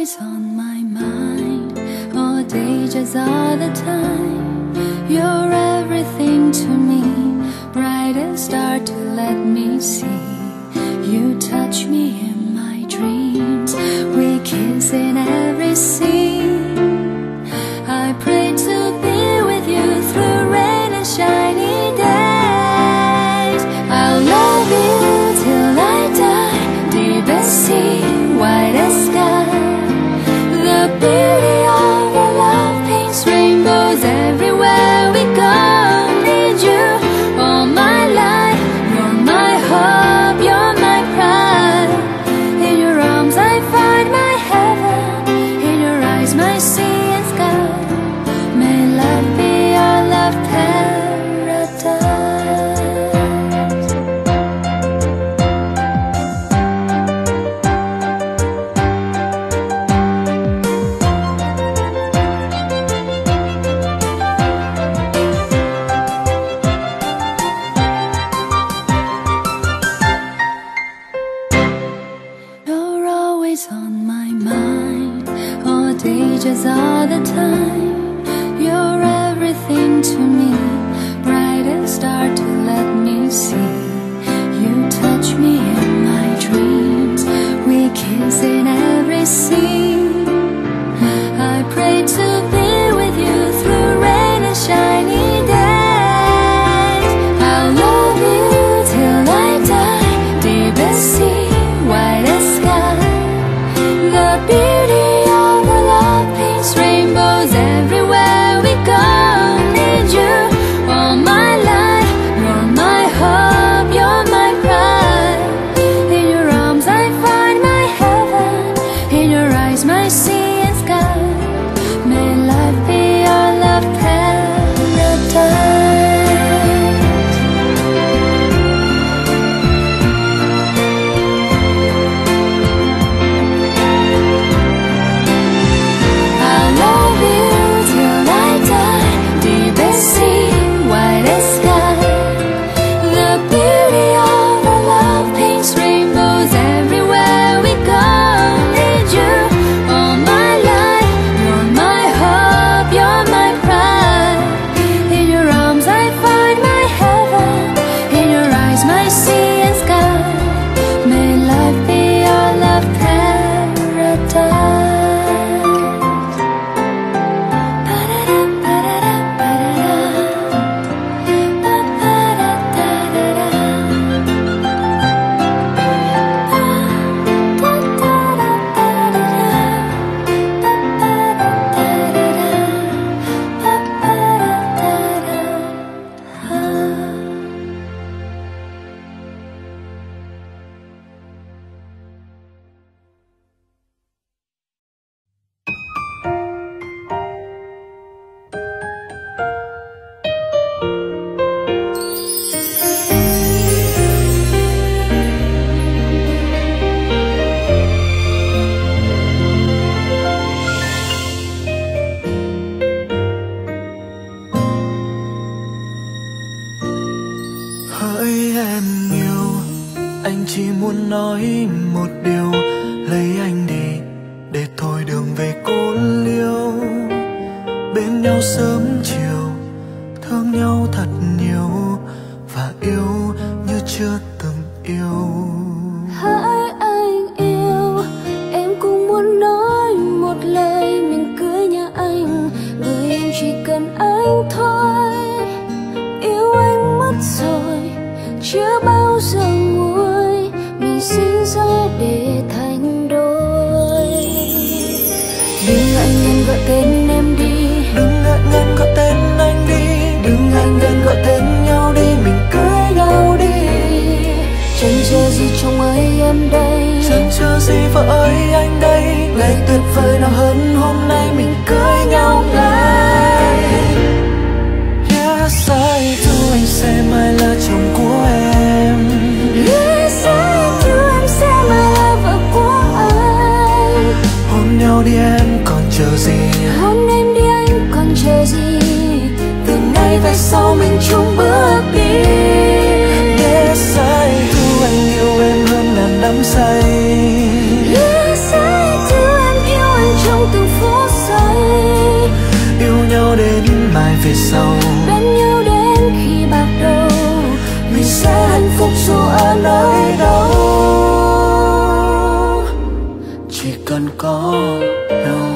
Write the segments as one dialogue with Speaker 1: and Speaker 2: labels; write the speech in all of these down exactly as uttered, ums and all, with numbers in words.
Speaker 1: always on my mind, all day, just all the time. You're everything to me, brightest star to let me see. You touch me in my dreams, we kiss in every scene. I pray to be with you through rain and shiny days. I'll love you till I die, deepest sea, widest sky. The beauty of our love paints rainbows everywhere we go. Need you all my life, you're my hope, you're my pride. In your arms I find my heaven, in your eyes my sea and sky. May love be our love paradise. You're always on my mind, all day, just all the time. You're everything to me, brightest star to let me see. You touch me in my dreams, we kiss in every scene. I pray to be with you through rain and shiny days. I'll love you till I die, deepest sea, widest sky. The beauty of our love paints rainbows everywhere we go. Need you all my life, you're my hope, you're my pride. In your arms I find my heaven, in your eyes my sea and sky. May life be our love paradise. I'll love you till I die, deepest sea, widest sky. The beauty of our love paints rainbows everywhere we go. Need you all my life, you're my hope, you're my pride. In your arms I find my heaven, in your eyes my sea and sky. May life be our love paradise.
Speaker 2: Hỡi em yêu, anh chỉ muốn nói một điều, lấy anh đi để thôi đường về cô liêu. Bên nhau sớm chiều, thương nhau thật nhiều và yêu như chưa từng yêu.
Speaker 1: Hỡi anh yêu, em cũng muốn nói một lời mình cưới nhà anh, bởi em chỉ cần anh thôi. Yêu anh mất rồi, chưa bao giờ nguôi, mình sinh ra để thành đôi. Đừng ngại ngần gọi tên em đi,
Speaker 2: Đừng ngại ngần gọi tên anh đi,
Speaker 1: đừng ngại ngần gọi tên nhau đi, mình cưới nhau đi. Chẳng chờ gì chồng ơi em đây,
Speaker 2: chẳng chờ gì vợ ơi anh đây.
Speaker 1: ngày tuyệt vời nào hơn hôm nay mình cưới nhau ngay.
Speaker 2: Yes, I do, anh sẽ mãi là chồng của em.
Speaker 1: Yes, I do, em sẽ mãi là vợ của anh.
Speaker 2: Hôn nhau đi em còn chờ gì,
Speaker 1: Hôn em đi anh còn chờ gì, từ nay về sau mình chung bước đi.
Speaker 2: Yes, I do, anh yêu em hơn ngàn đắm say.
Speaker 1: Yes, I do, em yêu
Speaker 2: về sau.
Speaker 1: Bên nhau đến khi bạc đầu,
Speaker 2: mình sẽ hạnh phúc dù ở nơi đâu, chỉ cần có nhau.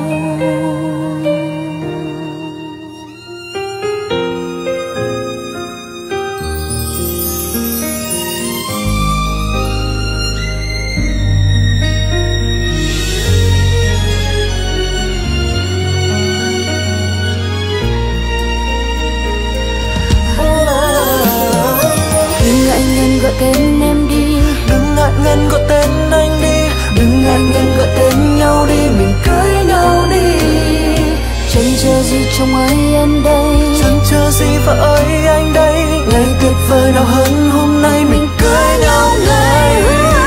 Speaker 1: Gọi tên em đi,
Speaker 2: đừng ngại ngần gọi tên anh đi, đừng ngại ngần gọi tên nhau đi, mình cưới nhau đi.
Speaker 1: Chẳng chờ gì chồng ơi em đây,
Speaker 2: chẳng chờ gì vợ ơi anh đây. Ngày tuyệt vời nào hơn hôm nay mình cưới nhau ngay.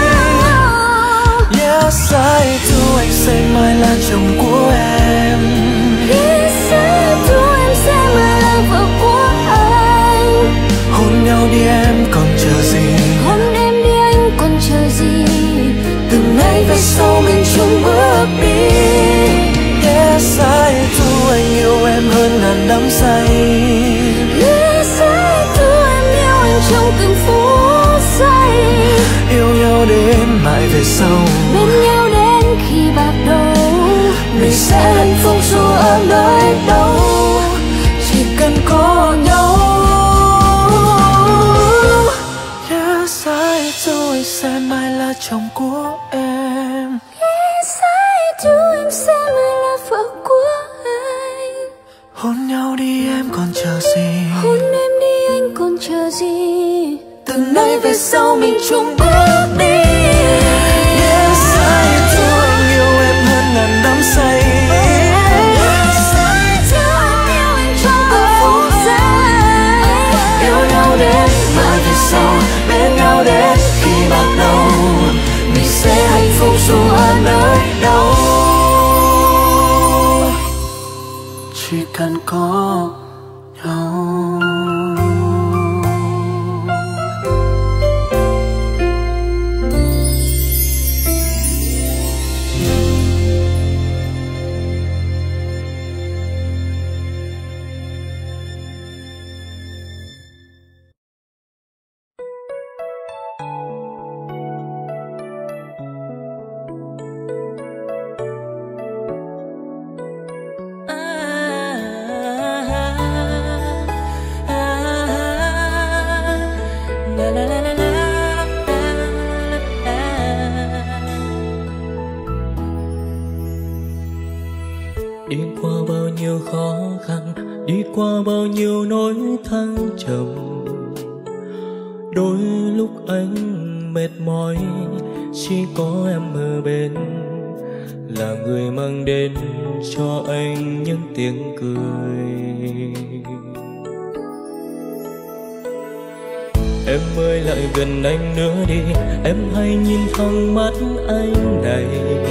Speaker 2: Yes I do, anh sẽ mãi là chồng của em.
Speaker 1: Yes I do, em sẽ mãi là vợ của anh.
Speaker 2: Hôn nhau đi em còn chờ gì,
Speaker 1: hôn em đi anh còn chờ gì.
Speaker 2: Từ nay về sau mình chung bước đi. Yes I do, anh yêu em hơn ngàn đắm say.
Speaker 1: Yes I do, em yêu anh trong từng phút giây.
Speaker 2: Yêu nhau đến mãi về sau,
Speaker 1: bên nhau đến khi bạc đầu,
Speaker 2: mình sẽ hạnh phúc dù ở nơi đâu, chỉ cần có nhau. Yes I do, anh sẽ mãi là chồng của em.
Speaker 1: Yes I do, em sẽ mãi là vợ của anh.
Speaker 2: Hôn nhau đi em còn chờ gì,
Speaker 1: hôn em đi anh còn chờ gì.
Speaker 2: từ nay về sau mình chung bước đi. Yes I do, anh yêu em hơn ngàn đắm say.
Speaker 1: Yes I do, em yêu anh trong từng phút giây.
Speaker 2: Yêu nhau đến mãi về sau, bên nhau đến khi bạc đầu, mình sẽ hạnh phúc dù ở nơi đâu, chỉ cần có nhau.
Speaker 3: Đi qua bao nhiêu khó khăn, đi qua bao nhiêu nỗi thăng trầm, đôi lúc anh mệt mỏi, chỉ có em ở bên, là người mang đến cho anh những tiếng cười. Em ơi lại gần anh nữa đi, em hãy nhìn thẳng mắt anh này,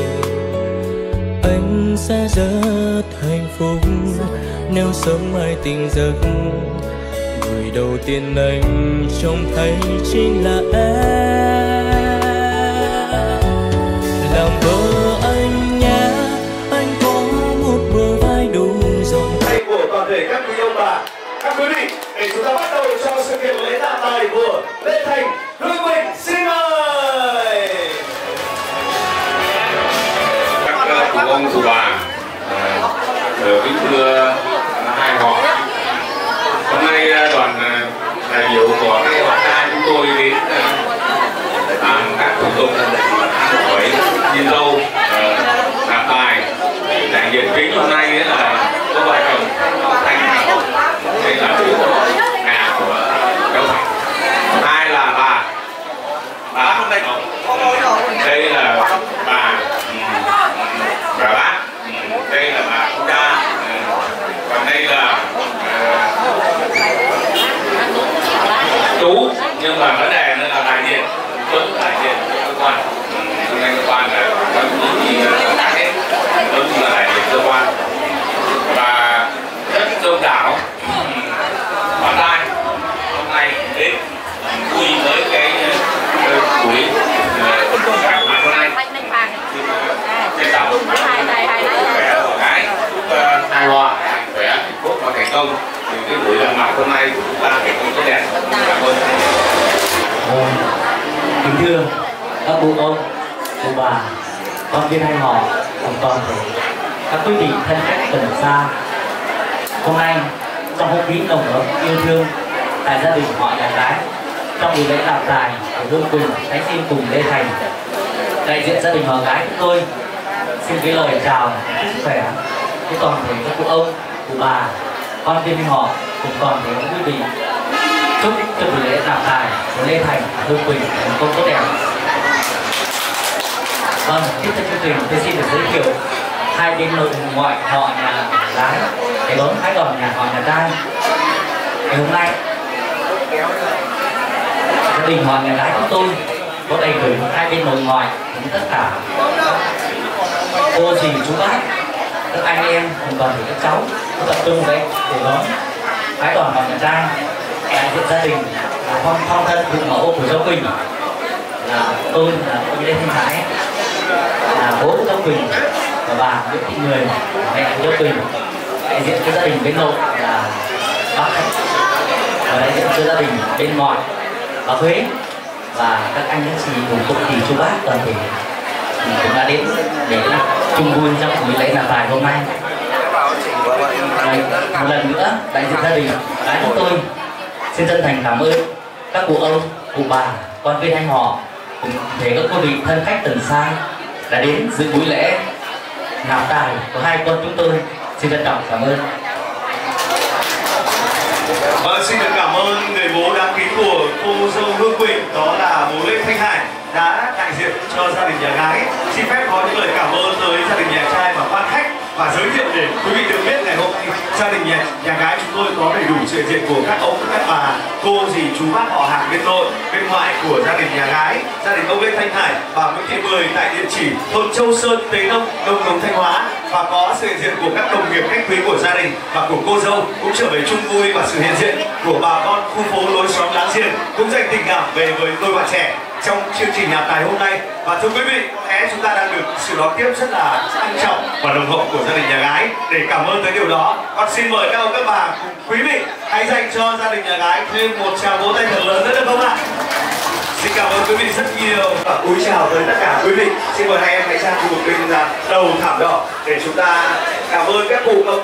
Speaker 3: anh sẽ rất hạnh phúc nếu sớm mai tỉnh giấc. Người đầu tiên anh trông thấy chính là em, làm vợ anh nhé, anh có một bờ vai đủ rộng.
Speaker 4: Tay của toàn thể các quý ông bà, các quý vị, để chúng ta bắt đầu cho sự kiện lễ tạ tài của Lê Thành, Hương Quỳnh, xin mời.
Speaker 5: Các cụ ông cụ bà, kính thưa hai họ, hôm nay đoàn đại biểu của các họ trai chúng tôi đến làm các thủ tục với nhìn dâu làm bài. Đại diện kính hôm nay là có vợ chồng Thanh Hảo, đây là chú nhà của cháu Thành. Hai là bà bà đây là bà bà bác, đây là bà cô đa, còn đây là chú, nhưng mà vấn đề nữa là đại diện, Tuấn đại diện cơ quan, hôm nay cơ quan là có những gì khác hết, Tuấn là đại diện cơ quan và rất đông đảo bạn trai hôm nay đến vui với cái buổi các bạn hôm nay. Xin chào hai hoa, khỏe, hạnh phúc và thành công. thì cái buổi làm mặt hôm nay chúng ta cũng tốt đẹp. Cảm ơn.
Speaker 6: Kính thưa các cụ ông, cụ bà, con viên hay họ, cùng toàn thể các quý vị thân khách gần xa. Hôm nay trong không khí nồng ấm yêu thương tại gia đình họ nhà gái, trong buổi lễ đạp tài của Hương Quỳnh, Khánh Xin cùng Lê Thành, đại diện gia đình họ gái chúng tôi xin gửi lời chào sức khỏe với toàn thể các cụ ông, cụ bà, con viên hay họ cùng toàn thể các quý vị. Chúc cho buổi lễ đạp tài của Lê Thành và Hương Quỳnh thành công tốt đẹp. Vâng, tiếp theo chương trình tôi xin được giới thiệu hai bên nội ngoại họ nhà gái để đón phái đoàn nhà họ nhà trai. Ngày hôm nay gia đình họ nhà gái chúng tôi có đầy đủ hai bên nội ngoại cùng tất cả cô dì chú bác, các anh em cùng toàn thể các cháu có tập trung đấy để đón phái đoàn họ nhà trai. Đại diện gia đình là phong phong thân phụ mẫu của cháu Quỳnh là tôi là ông Lê Thanh Hải, là bố của cháu Quỳnh và bà Nguyễn Thị Người, mẹ của cháu Quỳnh. Đại diện cho gia đình bên nội là bác Khách, và đại diện cho gia đình bên ngoại bà Huế và các anh các chị cùng cụ thì chú bác toàn thể cũng đã đến để chung vui trong buổi lễ đạp tài hôm nay. Một lần nữa đại diện gia đình gái chúng tôi xin chân thành cảm ơn các cụ ông, cụ bà, con viên anh họ cùng thể các quý vị thân khách từ xa đã đến dự buổi lễ nạp tài của hai con chúng tôi. Xin trân trọng cảm ơn.
Speaker 4: Vâng, xin được cảm ơn người bố đáng kính của cô dâu Hương Quỳnh, đó là bố Lê Thanh Hải đã đại diện cho gia đình nhà gái. Xin phép có những lời cảm ơn tới gia đình nhà trai và quan khách và giới thiệu để quý vị được biết ngày hôm nay gia đình nhà, nhà gái chúng tôi có đầy đủ sự hiện diện của các ông, các bà, cô dì chú bác họ hàng bên nội, bên ngoại của gia đình nhà gái, gia đình ông Lê Thanh Hải và Nguyễn Thị Mười tại địa chỉ thôn Châu Sơn, Tế Nông, Đông Đồng, Thanh Hóa, và có sự hiện diện của các đồng nghiệp khách quý của gia đình và của cô dâu cũng trở về chung vui và sự hiện diện của bà con khu phố lối xóm láng giềng cũng dành tình cảm về với đôi bạn trẻ trong chương trình nạp tài hôm nay. Và thưa quý vị, có lẽ chúng ta đang được sự đón tiếp rất là trang trọng và nồng hậu của gia đình nhà gái. Để cảm ơn tới điều đó, con xin mời các ông các bà cùng quý vị hãy dành cho gia đình nhà gái thêm một tràng vỗ tay thật lớn nữa được không ạ? Xin cảm ơn quý vị rất nhiều và cúi chào tới tất cả quý vị. Xin mời hai em hãy sang khu vực bên đầu thảm đỏ để chúng ta cảm ơn các cụ ông.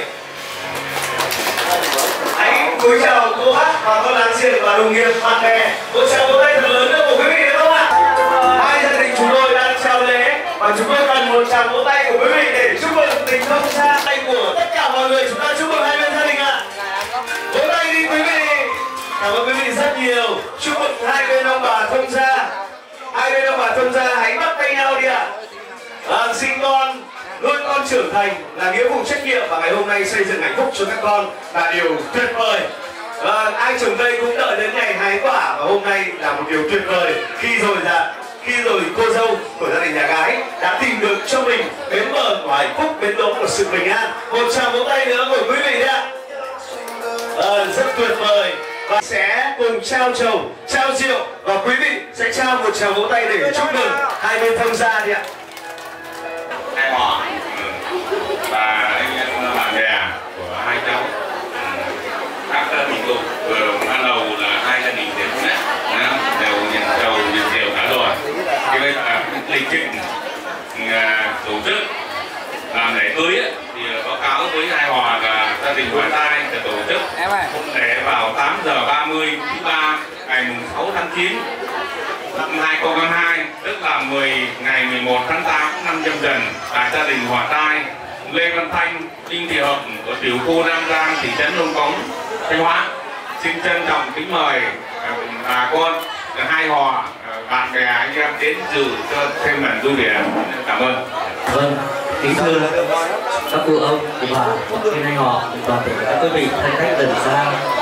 Speaker 4: Hãy cúi chào cô bác và con láng giềng và đồng nghiệp bạn bè. Một tràng vỗ tay thật lớn nữa của quý vị được không ạ? Hai gia đình chúng tôi đang trao lễ và chúng tôi cần một tràng vỗ tay của quý vị để chúc mừng tình thông gia tay của tất cả mọi người. Chúng ta chúc mừng hai bên gia đình ạ. Vỗ tay đi quý vị. Cảm ơn quý vị rất nhiều. Chúc mừng hai bên ông bà thông gia. Hai bên ông bà thông gia hãy bắt tay nhau đi ạ. À, sinh con, nuôi con trưởng thành là nghĩa vụ trách nhiệm, và ngày hôm nay xây dựng hạnh phúc cho các con là điều tuyệt vời. Và ai trồng cây cũng đợi đến ngày hái quả, và hôm nay là một điều tuyệt vời khi rồi là khi rồi cô dâu của gia đình nhà gái đã tìm được cho mình bến bờ của hạnh phúc, bến đỗ của sự bình an. Một tràng vỗ tay nữa của quý vị ạ. À, rất tuyệt vời. Và sẽ cùng trao trầu, trao rượu, và quý vị sẽ trao một tràng vỗ tay để chúc mừng hai bên thông gia đi ạ.
Speaker 5: Hai họ và anh em bạn bè của hai cháu, các hình tục vừa ban đầu là hai gia đình đều nhất đều nhận trầu nhận rượu cả rồi. Thì bây giờ lịch trình tổ chức làm lễ cưới thì báo cáo với hai họ là gia đình Hoài Trai sẽ tổ chức để vào tám giờ ba mươi thứ ba ngày sáu tháng chín năm hai nghìn không trăm hai mươi hai, tức là mười ngày mười một tháng tám năm Nhâm Dần, tại gia đình Hoài Trai, Lê Văn Thanh, Đinh Thị Hợp của tiểu khu Nam Giang, thị trấn Nông Cống, Thanh Hóa. Xin trân trọng kính mời bà con hai họ, bạn bè anh em đến dự cho thêm màn vui vẻ. Cảm ơn.
Speaker 6: Vâng, kính thưa các cụ ông, cụ bà, trên hai họ, toàn thể các quý vị thân khách gần xa.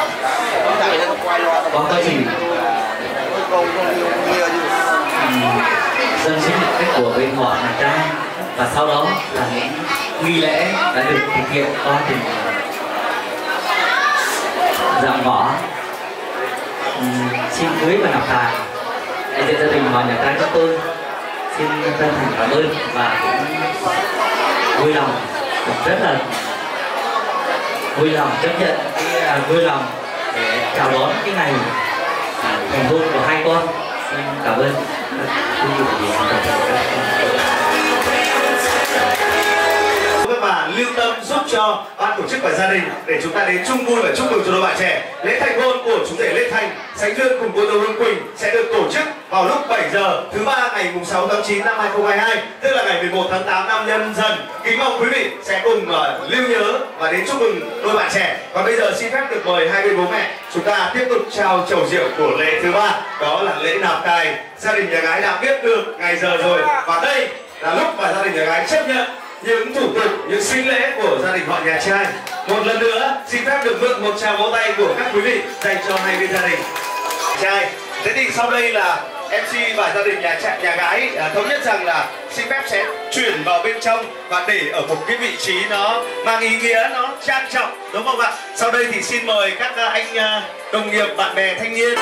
Speaker 6: Có quá trình dân sinh cách của bên họ nhà trai, và sau đó là những nghi lễ đã được thực hiện qua trình dạm ngõ xin cưới và nạp tài. Đại diện gia đình họ nhà trai các tôi xin chân thành cảm ơn và cũng vui lòng rất là vui lòng chấp nhận cái uh, vui lòng để chào đón cái ngày uh, thành hôn của hai con. Xin cảm ơn.
Speaker 4: Các bạn lưu tâm giúp cho ban tổ chức và gia đình để chúng ta đến chung vui và chúc mừng cho đôi bạn trẻ. Lễ thành hôn của chú rể Lê Thành, Sánh Dương cùng cô dâu Hương Quỳnh sẽ được tổ chức vào lúc bảy giờ thứ ba ngày sáu tháng chín năm hai nghìn không trăm hai mươi hai, tức là ngày mười một tháng tám năm Nhâm Dần. Kính mong quý vị sẽ cùng uh, lưu nhớ và đến chúc mừng đôi bạn trẻ. Còn bây giờ xin phép được mời hai bên bố mẹ chúng ta tiếp tục trao chầu rượu của lễ thứ ba, đó là lễ nạp tài. Gia đình nhà gái đã biết được ngày giờ rồi và đây là lúc mà gia đình nhà gái chấp nhận những thủ tục, những sinh lễ của gia đình họ nhà trai. Một lần nữa xin phép được mượn một tràng vỗ tay của các quý vị dành cho hai bên gia đình trai. Thế thì sau đây là em xê và gia đình nhà trai, nhà gái à, thống nhất rằng là xin phép sẽ chuyển vào bên trong và để ở một cái vị trí nó mang ý nghĩa, nó trang trọng, đúng không ạ? Sau đây thì xin mời các anh đồng nghiệp, bạn bè, thanh niên.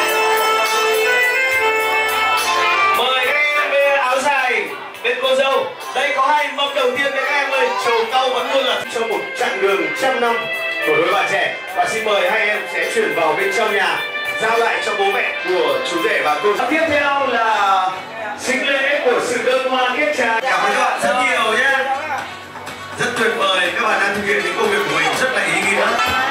Speaker 4: Mời các em bên áo dài, bên cô dâu. Đây có hai mâm đầu tiên với các em ơi. Trầu cau vẫn luôn là cho một chặng đường trăm năm của đôi bạn trẻ. Và xin mời hai em sẽ chuyển vào bên trong nhà, giao lại cho bố mẹ của chú rể và cô dâu. Tiếp theo là sinh lễ của sự đơm hoa kết trà. Cảm ơn các bạn rất nhiều nhé. Rất tuyệt vời, các bạn đang thực hiện những công việc của mình rất là ý nghĩa.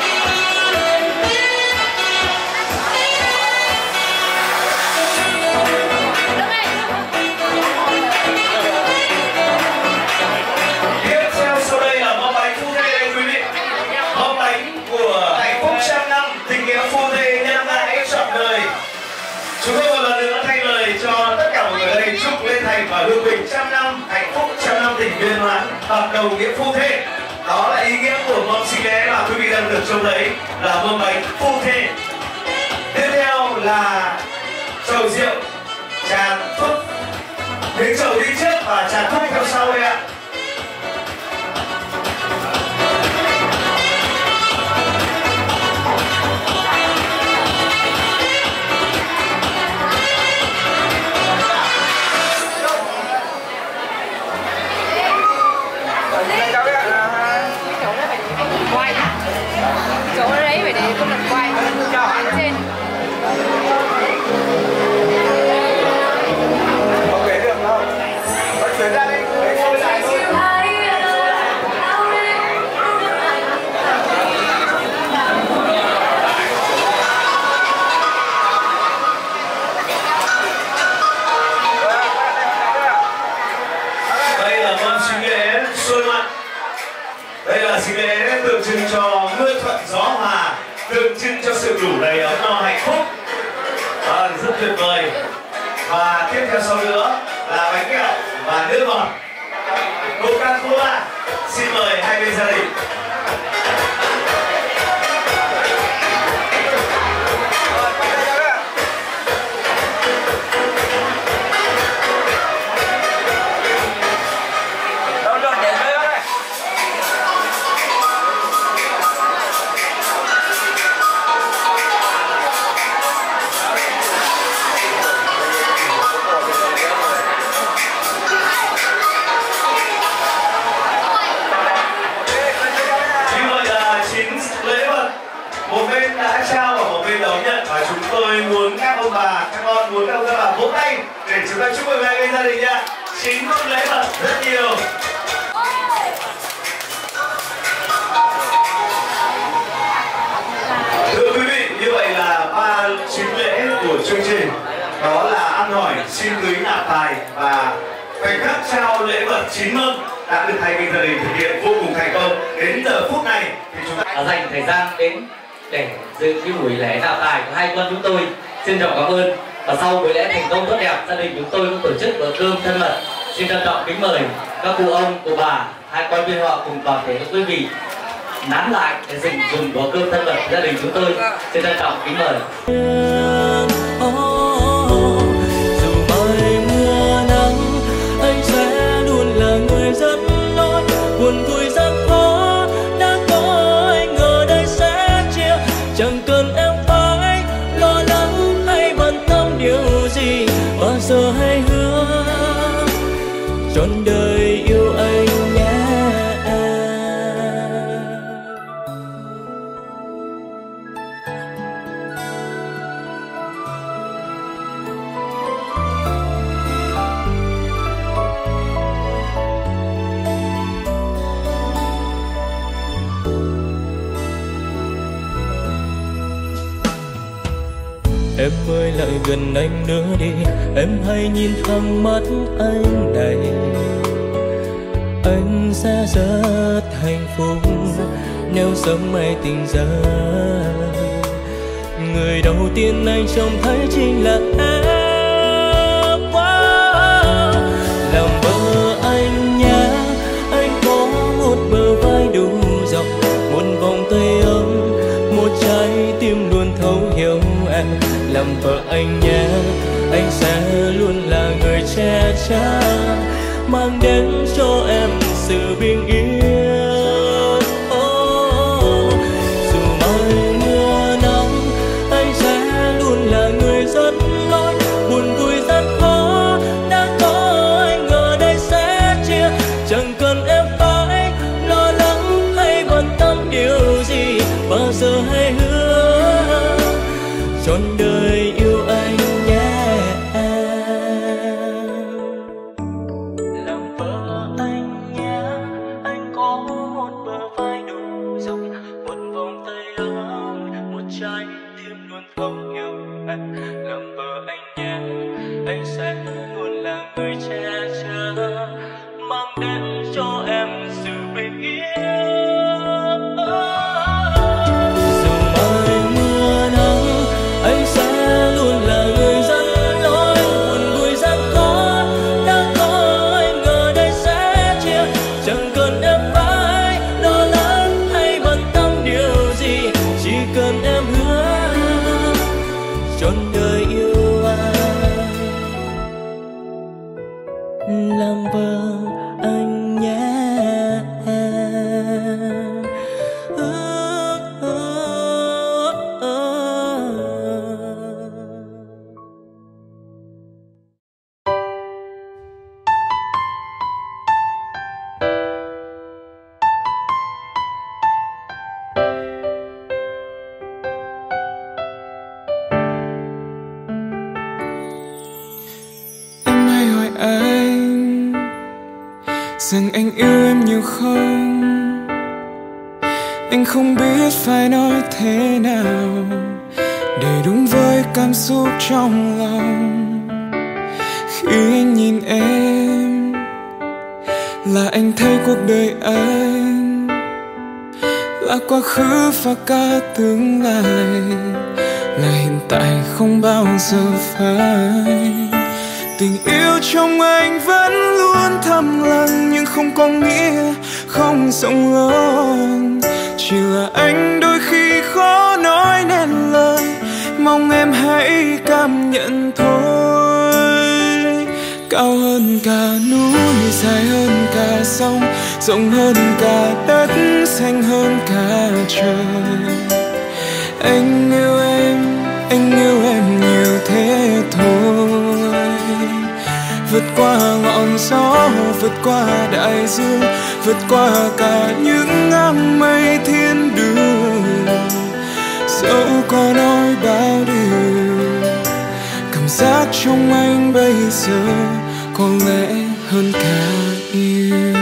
Speaker 4: Chúng tôi một lần nữa thay lời cho tất cả mọi người đây chúc Lê Thành và Hương Quỳnh trăm năm hạnh phúc, trăm năm tình viên mãn, hợp đồng nghĩa phu thê. Đó là ý nghĩa của mâm sinh lễ mà quý vị đang được trông thấy là mâm bánh phu thê. Tiếp theo là chầu rượu, trà thuốc. Miếng chầu đi trước và trà thuốc theo sau đây ạ.
Speaker 7: Chỗ đấy phải để con lần quay lên trên.
Speaker 4: Không kể được đâu. Bắt chuyển ra đi, để tôi lại thôi. Đây là mâm sinh lễ xuôi mặn. Đây là sinh lễ tượng trưng cho mưa thuận gió hòa, tượng trưng cho sự đủ đầy ấm no hạnh phúc. À, rất tuyệt vời. Và tiếp theo sau nữa là bánh kẹo và nước ngọt Coca-Cola. Xin mời hai bên gia đình. Một bên đã trao và một bên đón nhận, và chúng tôi muốn các ông bà, các con muốn các ông các bà vỗ tay để chúng ta chúc mừng hai bên gia đình nha. Chín món lễ vật rất nhiều. Thưa quý vị, như vậy là ba chính lễ của chương trình, đó là ăn hỏi, xin cưới, nạp tài và khoảnh khắc trao lễ vật chín mâm đã được hai bên gia đình thực hiện vô cùng thành công. Đến giờ phút này thì chúng ta
Speaker 6: dành thời gian đến để dự cái buổi lễ nạp tài của hai con chúng tôi. Xin trọng cảm ơn. Và sau buổi lễ thành công tốt đẹp, gia đình chúng tôi cũng tổ chức bữa cơm thân mật. Xin trân trọng kính mời các cụ ông, cụ bà, hai con viên họ cùng toàn thể các quý vị nán lại để dừng dùng bữa cơm thân mật gia đình chúng tôi. Xin trân trọng kính mời.
Speaker 3: Dù mai mưa nắng, anh sẽ luôn là người rất nói buồn vui rất khó. Đã có anh ở đây sẽ chia, chẳng cần em phải lo lắng hay bận tâm điều gì. Bao giờ hãy hứa trọn đời yêu anh nhé. Em ơi lại gần anh nữa đi, em hãy nhìn thẳng mắt anh này. Anh sẽ rất hạnh phúc nếu sớm mai tỉnh giấc. Người đầu tiên anh trông thấy chính là em. Wow. Làm vợ anh nhé, anh có một bờ vai đủ rộng, một vòng tay ấm, một trái tim luôn thấu hiểu em. Làm vợ anh nhé, anh sẽ luôn là người che chở, mang đến cho em sự bình yên. Oh, dù mai mưa nắng, anh sẽ luôn là người dẫn lối. Buồn vui rất khó, đã có anh ở đây sẽ chia. Chẳng cần em phải lo lắng hay bận tâm điều gì, bao giờ hãy hứa trọn đời yêu anh nhé. Làm vợ anh nhé, anh có một bờ vai đủ rộng, một vòng tay ấm, một trái tim luôn thấu hiểu em. Làm vợ anh nhé, anh sẽ luôn là người che chở, mang đến cho em sự bình yên. Dù mai mưa nắng, anh sẽ luôn là người dẫn lối. Buồn vui rất khó, đã có anh ở đây sẽ chia. Chẳng cần em phải lo lắng hay bận tâm điều gì, chỉ cần em hứa trọn đời yêu anh. Làm vợ anh nhé.
Speaker 2: Em hay hỏi anh rằng anh yêu em nhiều không. Anh không biết phải nói thế nào để đúng với cảm xúc trong lòng. Khi anh nhìn em là anh thấy cuộc đời anh là quá khứ và cả tương lai, là hiện tại không bao giờ phai. Tình yêu trong anh vẫn luôn thầm lặng, nhưng không có nghĩa không rộng lớn. Chỉ là anh đôi khi khó nói nên lời, mong em hãy cảm nhận thôi. Cao hơn cả núi, dài hơn cả sông, rộng hơn cả đất, xanh hơn cả trời. Anh yêu em, anh yêu em nhiều thế thôi. Vượt qua ngọn gió, vượt qua đại dương, vượt qua cả những ngang mây thiên đường. Dẫu có nói bao điều, cảm giác trong anh bây giờ có lẽ hơn cả yêu.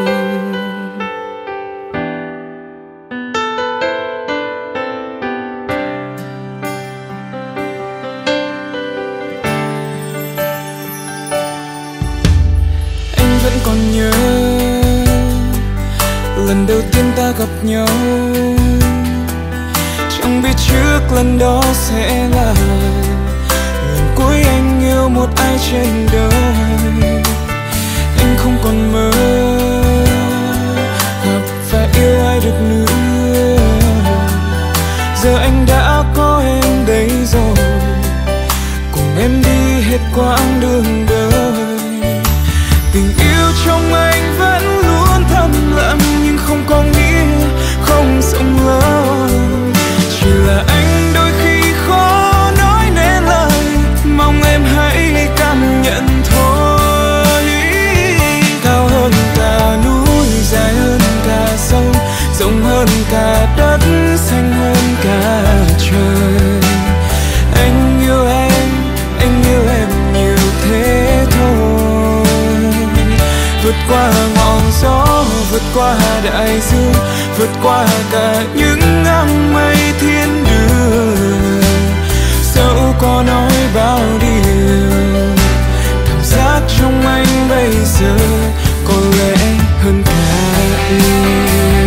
Speaker 2: Còn nhớ lần đầu tiên ta gặp nhau, chẳng biết trước lần đó sẽ là lần cuối anh yêu một ai trên đời. Anh không còn mơ gặp và yêu ai được nữa. Giờ anh đã có em đây rồi, cùng em đi hết quãng đường đời. Tình yêu trong anh vẫn luôn thầm lặng, nhưng không có nghĩa không rộng lớn. Chỉ là anh đôi khi khó nói nên lời, mong em hãy cảm nhận thôi. Cao hơn cả núi, dài hơn cả sông, rộng hơn cả đất, xanh hơn cả trời. Anh yêu em, anh yêu em nhiều thế thôi. Vượt qua ngọn gió, vượt qua đại dương, vượt qua cả những ngang mây thiên đường. Dẫu có giờ có lẽ hơn cả yêu.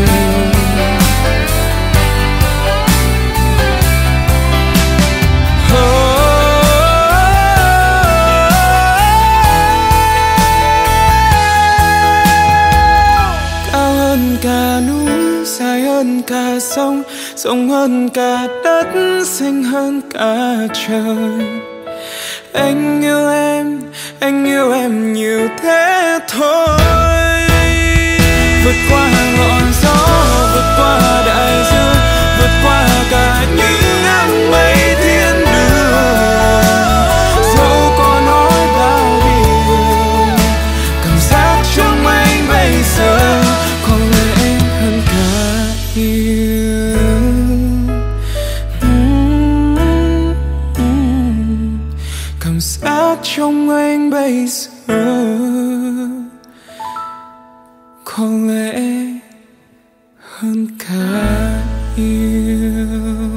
Speaker 2: Cao hơn cả núi, dài hơn cả sông, rộng hơn cả đất, xanh hơn cả trời. Anh yêu em, anh yêu em nhiều thế thôi. Vượt qua ngọn gió, vượt qua đại dương, vượt qua cả những nắng mây thiên đường. Dẫu có nói bao điều, cảm giác trong anh bây giờ có lẽ hơn cả yêu. Cảm giác trong anh bây giờ có lẽ hơn cả yêu.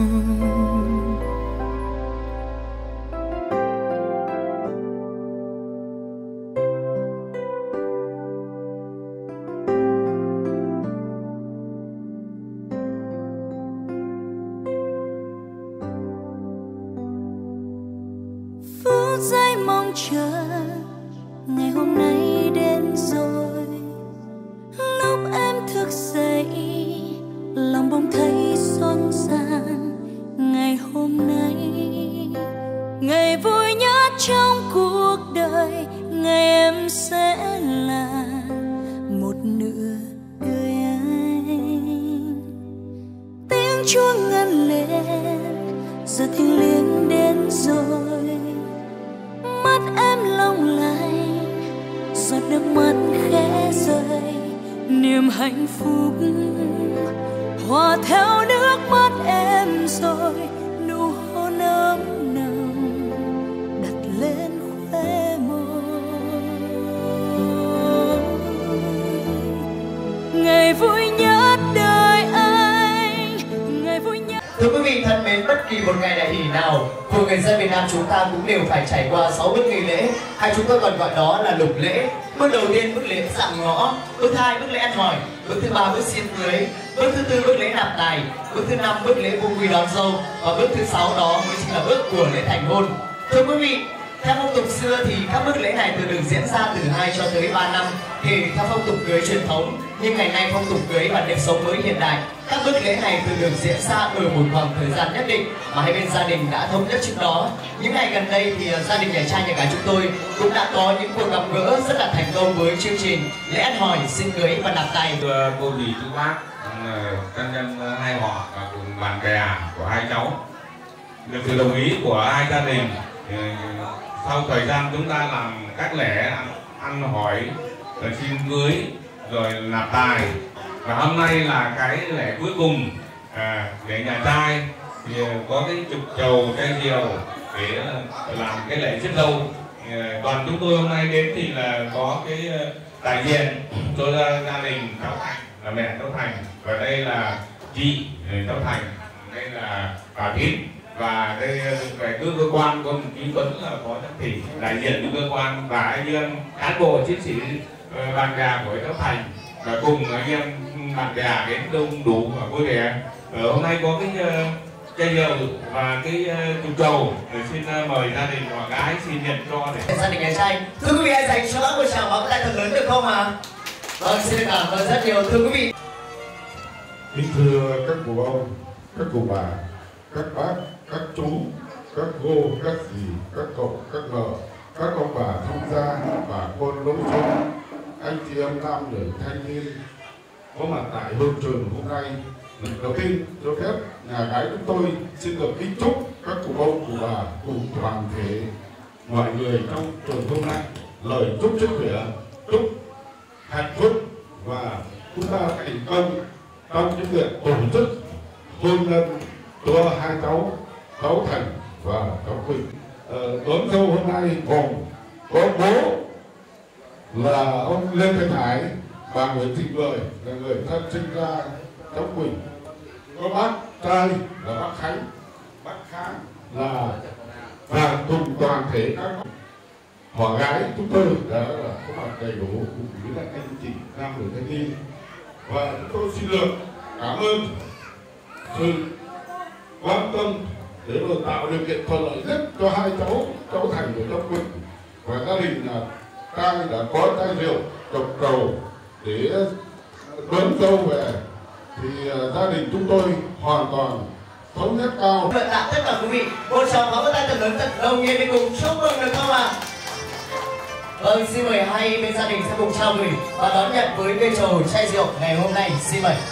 Speaker 1: Phút giây mong chờ ngày hôm nay đến rồi. Lúc em thức dậy lòng bỗng thấy xót xa. Ngày hôm nay ngày vui nhất trong cuộc đời, ngày em sẽ là một nửa đời anh. Tiếng chuông ngân lên giờ thiêng liêng đến rồi. Mắt em long lanh, giọt nước mắt khẽ rơi. Niềm hạnh phúc hòa theo nước mắt em rồi. Nụ hôn ấm nồng đặt lên khóe môi. Ngày vui nhất đời anh, ngày vui nhất.
Speaker 8: Thưa quý vị thân mến, bất kỳ một ngày đại hỷ nào của người dân Việt Nam chúng ta cũng đều phải trải qua sáu bước nghi lễ, hay chúng tôi còn gọi đó là lục lễ. Bước đầu tiên bước lễ dạm ngõ, bước hai bước lễ ăn hỏi, bước thứ ba bước xiên cưới, bước thứ tư bước lễ nạp tài, bước thứ năm bước lễ buông quy đón dâu, và bước thứ sáu đó mới chính là bước của lễ thành hôn. Thưa quý vị, theo phong tục xưa thì các bước lễ này thường được diễn ra từ hai cho tới ba năm thì theo phong tục cưới truyền thống. Nhưng ngày nay phong tục cưới và nếp sống mới hiện đại, các bước lễ này thường được diễn ra ở một khoảng thời gian nhất định mà hai bên gia đình đã thống nhất trước đó. Những ngày gần đây thì gia đình nhà trai nhà gái chúng tôi cũng đã có những cuộc gặp gỡ rất là thành công với chương trình lễ ăn hỏi, xin cưới và nạp tay.
Speaker 5: Thưa cô dì chú bác, thân nhân hai họ và cùng bạn bè của hai cháu, được sự đồng ý của hai gia đình, sau thời gian chúng ta làm các lễ ăn hỏi, rồi xin cưới, rồi nạp tài, và hôm nay là cái lễ cuối cùng à, để nhà trai thì có cái trục trầu cây diều để làm cái lễ rước dâu. Đoàn chúng tôi hôm nay đến thì là có cái đại diện cho gia đình cháu Thành, là mẹ cháu Thành, và đây là chị cháu Thành, đây là bà Thít, và đây về cơ cơ quan có một ký vấn là có giám thị đại diện của cơ quan, và anh em cán bộ chiến sĩ bạn bè của cháu Thành, và cùng anh em bạn bè đến đông đủ và vui vẻ. Ở hôm nay có cái uh, cây diều và cái uh, trục trầu, xin uh, mời gia đình họ gái xin nhận cho để
Speaker 8: gia đình nhà trai. Thưa quý vị, hãy dành cho bác một tràng pháo tay thật lớn được không ạ? Vâng, xin được cảm ơn rất nhiều. Thưa quý vị,
Speaker 9: kính thưa các cụ ông, các cụ bà, các bác, các chú, các cô, các dì, các cậu, các vợ, các ông bà thông gia, bà con lối xóm, anh chị em nam nữ thanh niên có mặt tại hương trường hôm nay. Lần đầu tiên cho phép nhà gái chúng tôi xin được kính chúc các cụ ông, cụ bà cùng toàn thể mọi người trong trường hôm nay lời chúc sức khỏe, chúc hạnh phúc và chúng ta thành công trong cái việc tổ chức hôn nhân cho hai cháu, cháu Thành và cháu Quỳnh. Ờ, đón dâu hôm nay gồm có bố là ông Lê Thanh Hải, bà Nguyễn Thị Mười là người thân sinh ra cháu Quỳnh, có bác trai là bác Khánh, bác Khang là và cùng toàn thể các họ gái chúng tôi đã là có mặt đầy đủ cùng với lại anh chị nam nữ thanh niên, và chúng tôi xin được cảm ơn sự quan tâm để rồi tạo điều kiện thuận lợi nhất cho hai cháu cháu Thành của trong Quỳnh và gia đình là trai đã có chai rượu chọc cầu để đón dâu về, thì uh, gia đình chúng tôi hoàn toàn thống nhất cao.
Speaker 8: Vâng, tạm tất cả quý vị một tràng pháo tay thật lớn thật đồng nhiệt để cùng chúc mừng được không ạ? Vâng, xin mời hai bên gia đình sẽ cùng trao gửi và đón nhận với cây trầu chai rượu ngày hôm nay. Xin mời.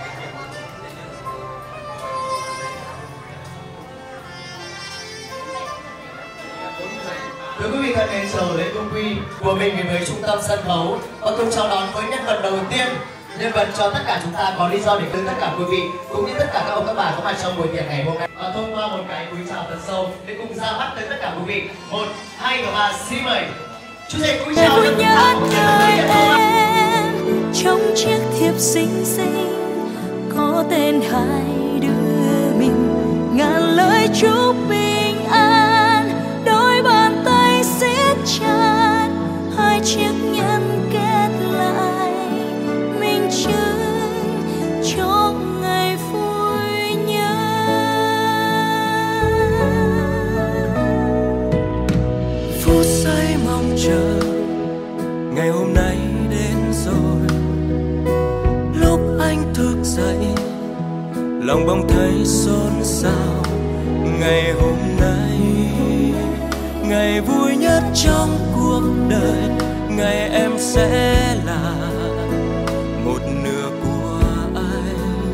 Speaker 8: Thưa quý vị thân mến, trầu lễ cung quy của mình đến với trung tâm sân khấu và cùng chào đón với nhân vật đầu tiên, nhân vật cho tất cả chúng ta có lý do để đưa tất cả quý vị cũng như tất cả các ông các bà có mặt trong buổi tiệc ngày hôm nay. Và thông qua một cái cúi chào thật sâu để cùng ra mắt tới tất cả quý vị. Một, hai và ba, xin mời. Chú thầy cúi chào
Speaker 1: vui nhất đời em trong chiếc thiệp xinh xinh có tên hai đứa mình, ngàn lời chúc bình an, đôi bàn tay siết chặt, hai chiếc nhẫn kết lại minh chứng cho ngày vui nhất.
Speaker 3: Phút giây mong chờ ngày hôm nay đến rồi, lúc anh thức dậy lòng bỗng thấy xôn xao. Ngày hôm nay ngày vui nhất trong cuộc đời, ngày em sẽ là một nửa của anh.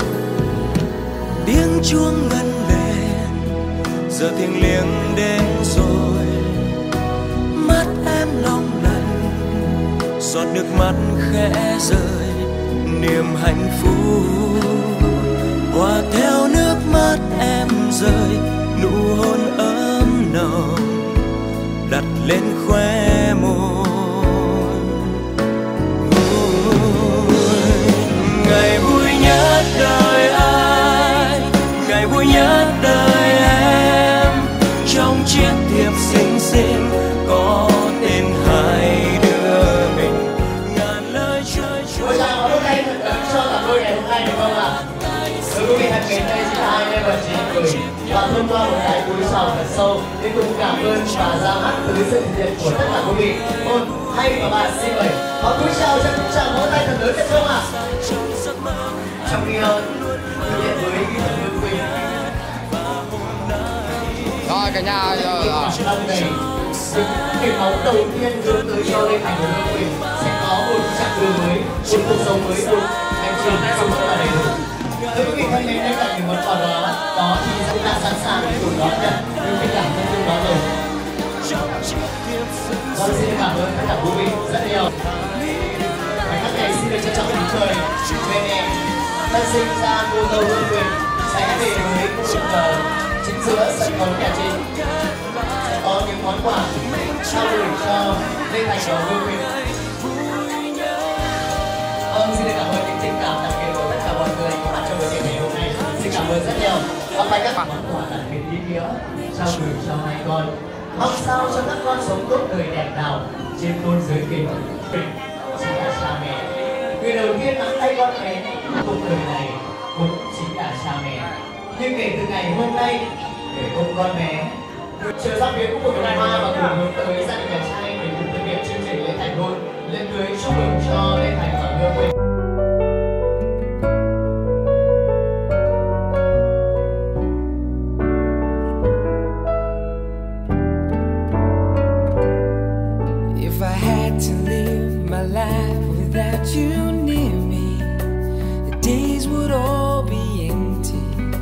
Speaker 3: Tiếng chuông ngân lên, giờ thiêng liêng đến rồi, mắt em long lanh, giọt nước mắt khẽ rơi, niềm hạnh phúc hòa theo nước mắt em rơi, nụ hôn ấm nồng đặt lên khóe môi. Ngày vui nhất đời anh, ngày vui nhất đời em, trong chiếc thiệp xinh xinh có tên hai đứa mình, ngàn lời chơi trôi.
Speaker 8: Ôi chào, hôm nay thật ấn cho cả đôi ngày hôm nay được không ạ? Thưa quý vị thân mến, đây chỉ là hai nhân vật chị gửi và thông qua một cái cúi chào thật sâu để cùng cảm ơn và ra mắt tới sự hiện diện của tất cả quý vị. Một, hai và ba, xin mời. Và cúi chào cho chúng chàng vỗ tay thật lớn được không ạ? Trong khi thực hiện với kỹ thuật Hương Quỳnh.
Speaker 10: Rồi cả nhà rồi.
Speaker 8: Năm này, những cái máu đầu tiên hướng tới cho Lê Thành của Hương Quỳnh sẽ có một chặng đường mới, một cuộc sống mới, một hành trình sống rất là đầy đủ. Thưa quý vị thân mến, bên cạnh những món quà đó, đó thì chúng ta sẵn sàng để cùng đón nhận những cái cảm thân thương đó rồi. Vâng, xin cảm ơn tất cả quý vị rất nhiều. Và các ngày xin được trân trọng kính mời bên em tân sinh ra cô dâu Hương Quỳnh sẽ về với khu vực chính giữa sân khấu nhà trên. Sẽ có những món quà trao gửi cho Lê Thành và Hương Quỳnh. Vâng, xin được cảm ơn những tình cảm đặc biệt của tất cả mọi người có mặt trong buổi tiệc ngày hôm nay. Xin cảm ơn rất nhiều. Và phải các món quà đặc biệt ý nghĩa trao gửi cho hai con. Mong sao cho các con sống tốt đời đẹp nào trên tôn giới kính chính là cha mẹ. Người đầu tiên nắm tay con bé cuộc đời này cũng chính là cha mẹ. Nhưng kể từ ngày hôm nay để ôm con bé chờ ra phía của ngày hoa và cùng hướng tới gia đình nhà trai để cùng thực hiện chương trình lễ thành hôn, lễ cưới chúc mừng cho Lê Thành và Hương Quỳnh.
Speaker 11: You near me, the days would all be empty,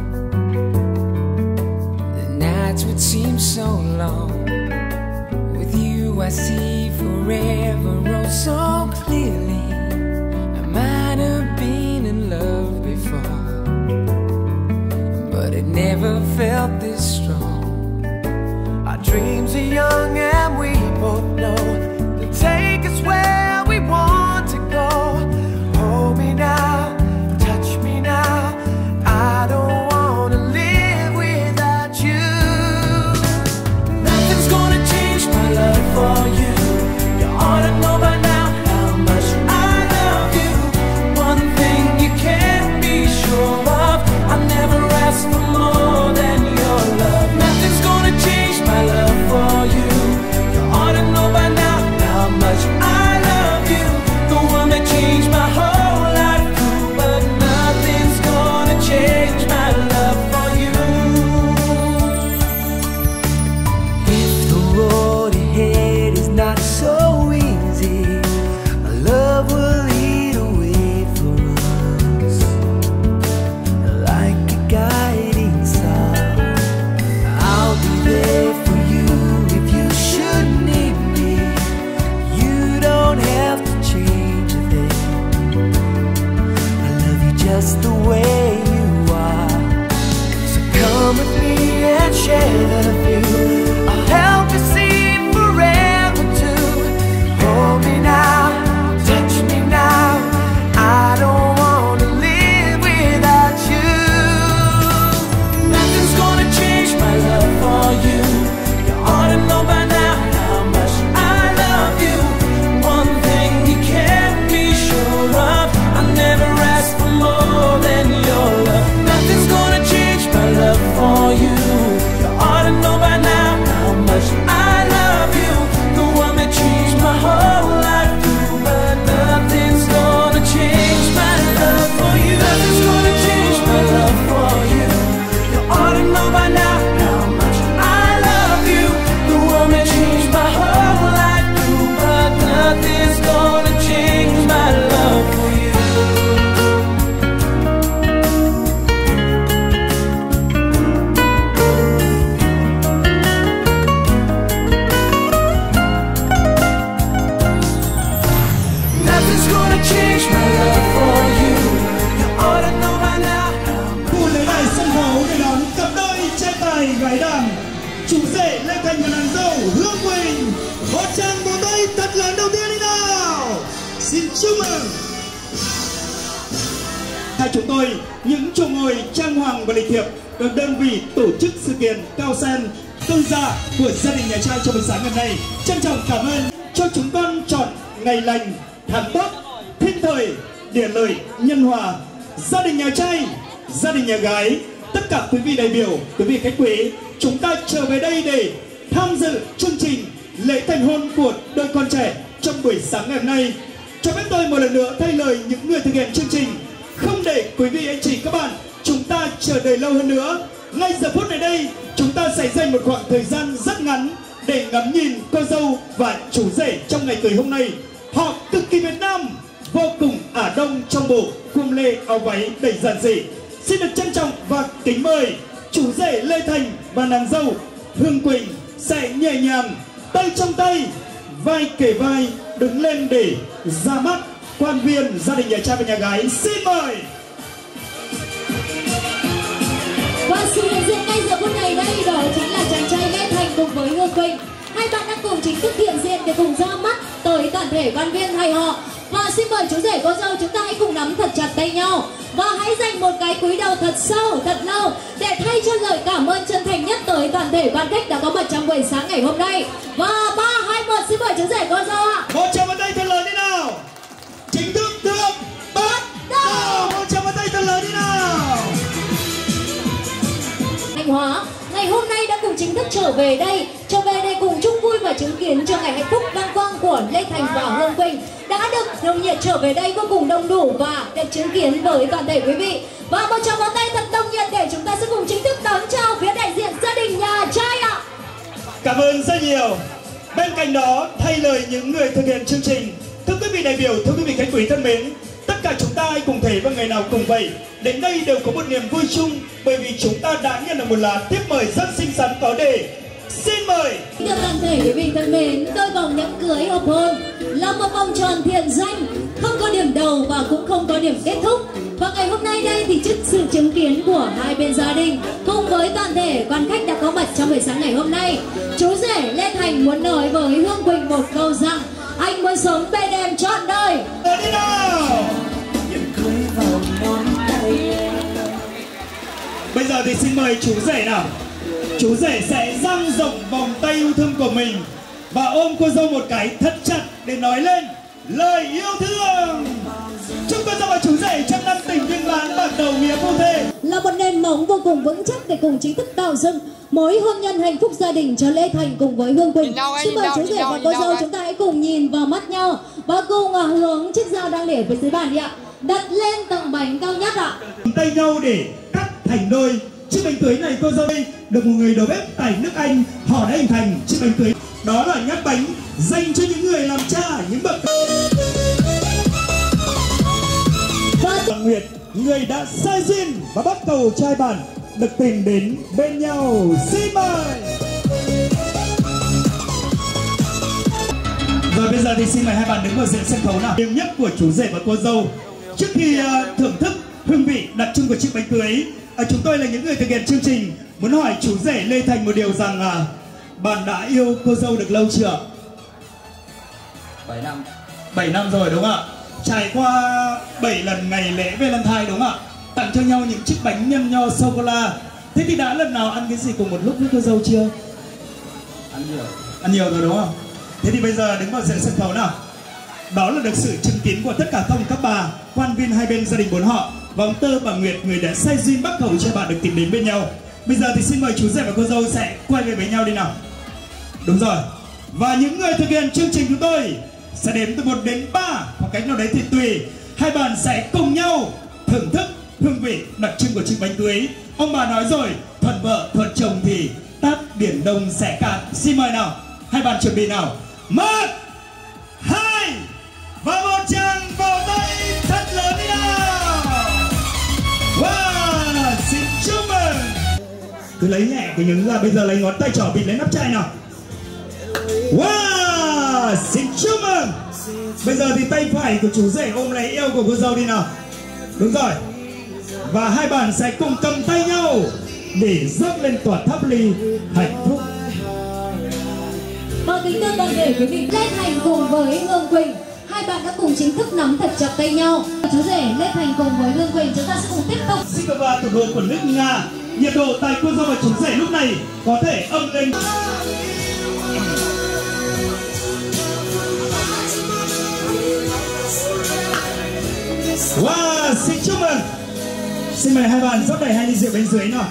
Speaker 11: the nights would seem so long. With you I see forever oh so clearly. I might have been in love before, but it never felt this strong. Our dreams are young and we both know they'll take us where we want to go. Hold me now, touch me now, I don't wanna live without you. Nothing's gonna change my love for
Speaker 2: come with me and share the view. I'll help you see forever too. Hold me now, touch me now. I don't wanna live without you. Nothing's gonna change my love for you. You ought to know by now how much I love you. One thing you can't be sure of, I never ask for more than your love. Nothing's gonna change my love for you. You ought to know by now how much I love you. The one that changed my whole life through. But nothing's gonna change my love for you. Nothing's gonna change my love for you. You ought to know by now how much I love you. The one that changed my whole life through. But nothing's gonna change my love for you. Nothing's gonna change my love for you. You ought to know by now how much.
Speaker 12: Cùng lấy lại sân khấu để đón cặp đôi trai tài gái đàn, chủ rể Lê Thành và nàng dâu Hương Quỳnh. Một tràng vỗ tay thật lớn đầu tiên đi nào. Xin chúc mừng hai chúng tôi, những chỗ ngồi trang hoàng và lịch thiệp được đơn vị tổ chức sự kiện Cao Sen Tương Gia của gia đình nhà trai trong buổi sáng ngày nay. Trân trọng cảm ơn cho chúng con chọn ngày lành, tháng tốt, thiên thời, địa lợi, nhân hòa. Gia đình nhà trai, gia đình nhà gái, tất cả quý vị đại biểu, quý vị khách quý, chúng ta trở về đây để tham dự chương trình lễ thành hôn của đôi con trẻ trong buổi sáng ngày hôm nay. Cho phép tôi một lần nữa thay lời những người thực hiện chương trình, không để quý vị anh chị các bạn chúng ta chờ đợi lâu hơn nữa. Ngay giờ phút này đây, chúng ta sẽ dành một khoảng thời gian rất ngắn để ngắm nhìn cô dâu và chủ rể trong ngày cưới hôm nay. Họ cực kỳ Việt Nam, vô cùng Ả Đông trong bộ cung lê áo váy đầy giản dị. Xin được trân trọng và kính mời chủ rể Lê Thành và nàng dâu Hương Quỳnh sẽ nhẹ nhàng tay trong tay, vai kề vai đứng lên để ra mắt quan viên gia đình nhà trai và nhà gái. Xin mời.
Speaker 13: Và sự hiện diện ngay giờ phút này đây đó chính là chàng trai Lê Thành cùng với Hương Quỳnh. Hai bạn đang cùng chính thức hiện diện để cùng ra mắt tới toàn thể quan viên hai họ. Và xin mời chú rể cô dâu chúng ta hãy cùng nắm thật chặt tay nhau và hãy dành một cái cúi đầu thật sâu, thật lâu để thay cho lời cảm ơn chân thành nhất tới toàn thể quan khách đã có mặt trong buổi sáng ngày hôm nay. Và ba, hai, một, xin mời chú rể cô dâu ạ.
Speaker 12: Một tràng vỗ tay thật lớn đi nào. Chính thức được bắt đầu. Một tràng vỗ tay thật lớn đi nào.
Speaker 13: Thanh Hóa ngày hôm nay đã cùng chính thức trở về đây, trở về đây cùng chung vui và chứng kiến cho ngày hạnh phúc đăng quang của Lê Thành và Hương Quỳnh đã được nồng nhiệt trở về đây vô cùng đông đủ và được chứng kiến với toàn thể quý vị. Và một tràng vỗ tay thật nồng nhiệt để chúng ta sẽ cùng chính thức đón chào phía đại diện gia đình nhà trai ạ.
Speaker 12: Cảm ơn rất nhiều. Bên cạnh đó, thay lời những người thực hiện chương trình, thưa quý vị đại biểu, thưa quý vị khách quý thân mến, tất cả chúng ta cùng thể và ngày nào cùng vậy đến đây đều có một niềm vui chung, bởi vì chúng ta đã nhận được một lá tiếp mời rất xinh xắn có đề. Xin mời.
Speaker 13: Thưa toàn thể quý vị thân mến, đôi vòng nhẫn cưới hợp hôn là một vòng tròn thiện danh, không có điểm đầu và cũng không có điểm kết thúc. Và ngày hôm nay đây thì trước sự chứng kiến của hai bên gia đình cùng với toàn thể quan khách đã có mặt trong buổi sáng ngày hôm nay, chú rể Lê Thành muốn nói với Hương Quỳnh một câu rằng anh muốn sống bên em trọn đời.
Speaker 12: Đi nào. Bây giờ thì xin mời chú rể nào. Chú rể sẽ dang rộng vòng tay yêu thương của mình và ôm cô dâu một cái thật chặt để nói lên lời yêu thương. Chúc cô dâu và chú rể trăm năm tình viên mãn bạc đầu nghĩa phu thê.
Speaker 13: Là một nền móng vô cùng vững chắc để cùng chính thức tạo dựng mối hôn nhân hạnh phúc gia đình cho Lê Thành cùng với Hương Quỳnh. Xin mời chú rể và cô dâu chúng ta hãy cùng nhìn vào mắt nhau và cùng hướng chiếc dao đang để phía dưới bàn đi ạ, đặt lên tầng bánh cao nhất ạ.
Speaker 12: Tay nhau để cắt thành đôi. Chiếc bánh cưới này cô dâu được một người đầu bếp tại nước Anh họ đã hình thành chiếc bánh cưới. Đó là nhát bánh dành cho những người làm cha, những bậc và Nguyệt, người đã sai duyên và bắt cầu trai bản được tìm đến bên nhau. Xin mời. Rồi bây giờ thì xin mời hai bạn đứng vào diện sân khấu nào. Điểm nhất của chú rể và cô dâu. Trước khi uh, thưởng thức hương vị đặc trưng của chiếc bánh cưới, uh, chúng tôi là những người thực hiện chương trình muốn hỏi chú rể Lê Thành một điều rằng à, bạn đã yêu cô dâu được lâu chưa?
Speaker 6: bảy năm.
Speaker 12: bảy năm rồi đúng không ạ? Trải qua bảy lần ngày lễ Valentine đúng không ạ? Tặng cho nhau những chiếc bánh nhân nho sô-cô-la. Thế thì đã lần nào ăn cái gì cùng một lúc với cô dâu chưa?
Speaker 6: Ăn nhiều.
Speaker 12: Ăn nhiều rồi đúng không? Thế thì bây giờ đứng vào giữa sân khấu nào. Đó là được sự chứng kiến của tất cả thông các bà, quan viên hai bên gia đình bốn họ và ông Tơ, bà Nguyệt, người đã say duyên bắc cầu cho bạn được tìm đến bên nhau. Bây giờ thì xin mời chú rể và cô dâu sẽ quay về với nhau đi nào. Đúng rồi. Và những người thực hiện chương trình chúng tôi sẽ đếm từ một đến ba, hoặc cách nào đấy thì tùy. Hai bạn sẽ cùng nhau thưởng thức hương vị đặc trưng của chiếc bánh cưới. Ông bà nói rồi, thuận vợ thuận chồng thì tát biển Đông sẽ cạn. Xin mời nào, hai bạn chuẩn bị nào. Một, hai và một tràng vỗ tay thật lớn đi nào. Wow, xin chúc mừng. Cứ lấy nhẹ cái nhứng ra, bây giờ lấy ngón tay trỏ bịt lấy nắp chai nào. Wow, xin chúc mừng. Bây giờ thì tay phải của chú rể ôm lấy eo của cô dâu đi nào. Đúng rồi. Và hai bạn sẽ cùng cầm tay nhau để dâng lên tòa tháp ly hạnh phúc.
Speaker 13: Và kính thưa toàn thể quý vị, Lê Thành cùng với Hương Quỳnh, hai bạn đã cùng chính thức nắm thật chặt tay nhau. Chú rể Lê Thành cùng với Hương Quỳnh, chúng ta sẽ cùng tiếp tục.
Speaker 12: Xin cảm ơn thủ đô của nước Nga. Nhiệt độ tại cô dâu và chú rể lúc này có thể âm lên. Wow, xin chúc mừng. Xin mời hai bạn rót đầy hai ly rượu bên dưới nào.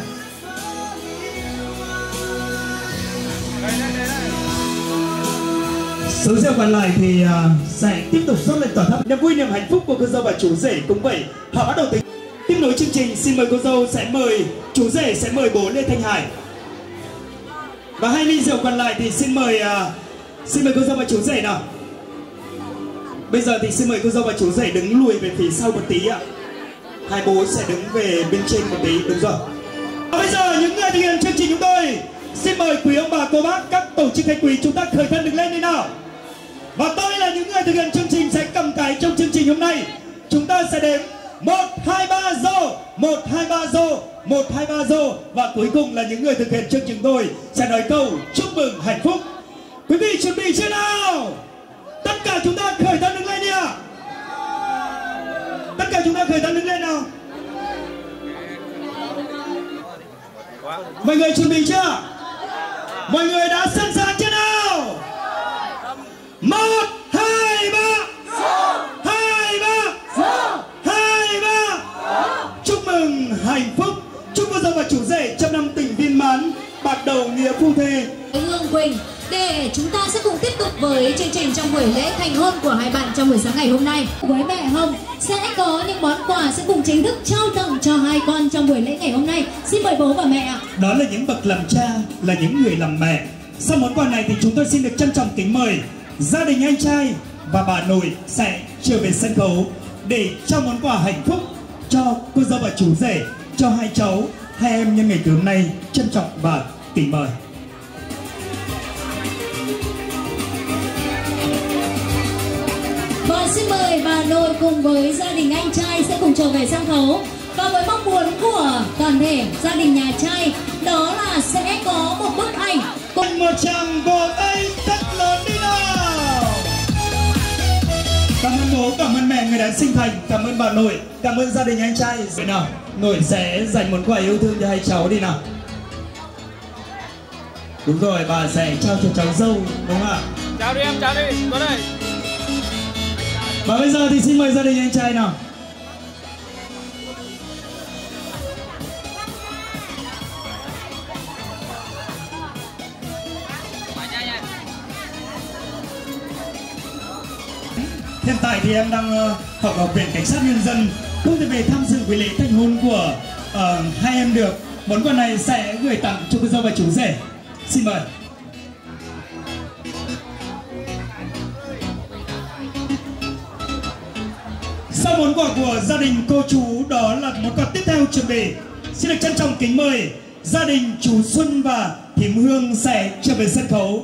Speaker 12: Số rượu còn lại thì uh, sẽ tiếp tục rót lên tòa tháp. Niềm vui, niềm hạnh phúc của cô dâu và chú rể cũng vậy. Họ bắt đầu từ tiếp nối chương trình. Xin mời cô dâu sẽ mời chú rể sẽ mời bố Lê Thanh Hải. Và hai ly rượu còn lại thì xin mời uh, xin mời cô dâu và chú rể nào. Bây giờ thì xin mời cô dâu và chú rể đứng lùi về phía sau một tí ạ. Hai bố sẽ đứng về bên trên một tí, đúng rồi. Và bây giờ những người thực hiện chương trình chúng tôi xin mời quý ông bà cô bác, các tổ chức khách quý, chúng ta khởi thân đứng lên đi nào. Và tôi là những người thực hiện chương trình sẽ cầm cái trong chương trình hôm nay. Chúng ta sẽ đếm một, hai, ba rô, một, hai, ba rô, một, hai, ba rô. Và cuối cùng là những người thực hiện chương trình tôi sẽ nói câu chúc mừng hạnh phúc. Quý vị chuẩn bị chưa nào? Tất cả chúng ta khởi thân đứng lên đi ạ. Tất cả chúng ta khởi thân đứng lên nào. Mọi người chuẩn bị chưa? Mọi người đã sẵn sàng chưa nào? Một, hai, ba. Hai, ba. Hai, ba. Chúc mừng hạnh phúc. Chúc cô dâu và chủ rể trăm năm tình viên mãn, bạc đầu nghĩa phu thê.
Speaker 13: Hương Quỳnh, để chúng ta sẽ cùng tiếp tục với chương trình trong buổi lễ thành hôn của hai bạn trong buổi sáng ngày hôm nay. Với mẹ Hồng sẽ có những món quà sẽ cùng chính thức trao tặng cho hai con trong buổi lễ ngày hôm nay. Xin mời bố và mẹ ạ.
Speaker 12: Đó là những bậc làm cha, là những người làm mẹ. Sau món quà này thì chúng tôi xin được trân trọng kính mời gia đình anh trai và bà nội sẽ trở về sân khấu để trao món quà hạnh phúc cho cô dâu và chú rể, cho hai cháu, hai em nhân ngày cưới hôm nay. Trân trọng và kính mời.
Speaker 13: Và xin mời bà nội cùng với gia đình anh trai sẽ cùng trở về sân khấu. Và với mong muốn của toàn thể gia đình nhà trai, đó là sẽ có một bức ảnh
Speaker 12: cùng một tràng vỗ tay thật lớn đi nào. Cảm ơn bố, cảm ơn mẹ người đã sinh thành, cảm ơn bà nội, cảm ơn gia đình anh trai. Rồi nào, nội sẽ dành món quà yêu thương cho hai cháu đi nào. Đúng rồi, bà sẽ trao cho cháu dâu, đúng không ạ?
Speaker 10: Chào đi em, chào đi, qua đây.
Speaker 12: Và bây giờ thì xin mời gia đình anh trai nào. Hiện tại thì em đang uh, học ở Viện Cảnh sát Nhân dân, không thể về tham dự buổi lễ thành hôn của uh, hai em được. Món quà này sẽ gửi tặng cho cô dâu và chú rể. Xin mời. Sau món quà của gia đình cô chú, đó là món quà tiếp theo chuẩn bị. Xin được trân trọng kính mời gia đình chú Xuân và thím Hương sẽ trở về sân khấu.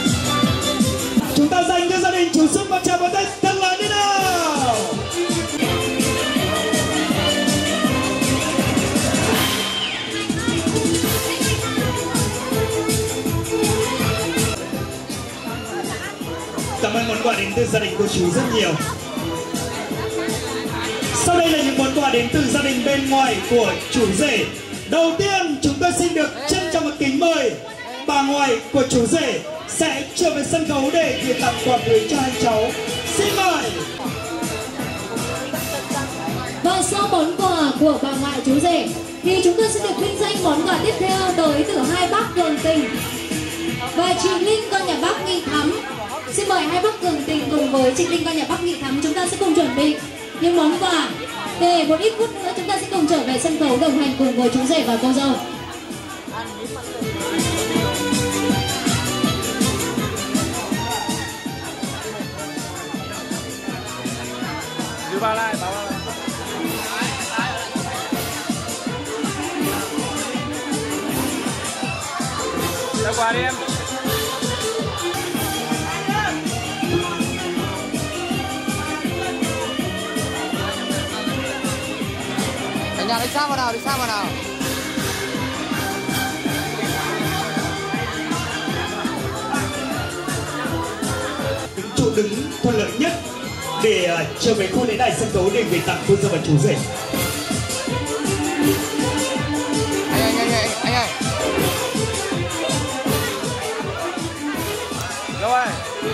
Speaker 12: Chúng ta dành cho gia đình chú Xuân và chào mừng tay thật lớn đi nào. từ gia đình cô chú rất nhiều. Sau đây là những món quà đến từ gia đình bên ngoài của chú rể. Đầu tiên chúng tôi xin được trân trọng và kính mời bà ngoại của chú rể sẽ trở về sân khấu để gửi tặng quà cưới cho hai cháu. Xin mời.
Speaker 13: Và sau món quà của bà ngoại chú rể thì chúng tôi sẽ được vinh danh món quà tiếp theo tới từ hai bác cường tình và chị Linh con nhà bác Nghị Thắm. Xin mời hai bác cường tình cùng với chị Linh con nhà bác Nghị Thắm chúng ta sẽ cùng chuẩn bị những món quà để một ít phút nữa chúng ta sẽ cùng trở về sân khấu đồng hành cùng với chú rể và cô dâu.
Speaker 10: Đưa ba lại, bảo lại. Đưa qua đi em.
Speaker 14: Cả nhà đi sang vào nào, đi sang vào nào.
Speaker 12: Những chỗ đứng thuận lợi nhất để uh, trở về khu lễ đài sân khấu để gửi tặng cô dâu và chú rể.
Speaker 14: Anh ơi, anh ơi, anh ơi.
Speaker 10: Rồi.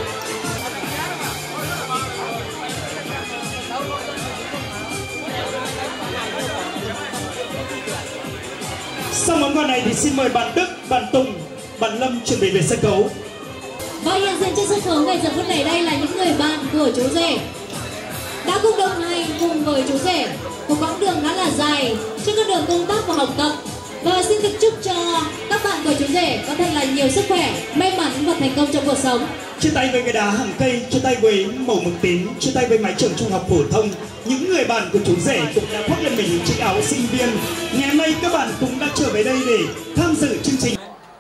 Speaker 12: Sau món quà này thì xin mời bạn Đức, bạn Tùng, bạn Lâm chuẩn bị về sân khấu.
Speaker 13: Và hiện diện trên sân khấu ngày giờ phút này đây là những người bạn của chú rể đã cùng đồng hành cùng với chú rể một quãng đường khá là dài trên con đường công tác và học tập. Và xin được chúc cho các bạn của chú rể có thật là nhiều sức khỏe, may mắn và thành công trong cuộc sống.
Speaker 12: Chia tay với người đá hàng cây, chia tay với màu mực tím, chia tay với mái trường trung học phổ thông. Những người bạn của chú rể cũng đã khoác lên mình những chiếc áo sinh viên. Ngày hôm nay các bạn cũng đã trở về đây để tham dự chương trình.